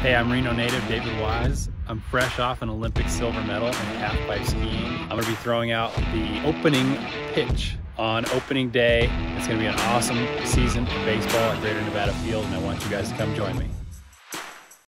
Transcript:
Hey, I'm Reno native DavidWise. I'm fresh off an Olympic silver medal in halfpipe skiing. I'm going to be throwing out the opening pitch on opening day. It's going to be an awesome season of baseball at Greater Nevada Field, and I want you guys to come join me.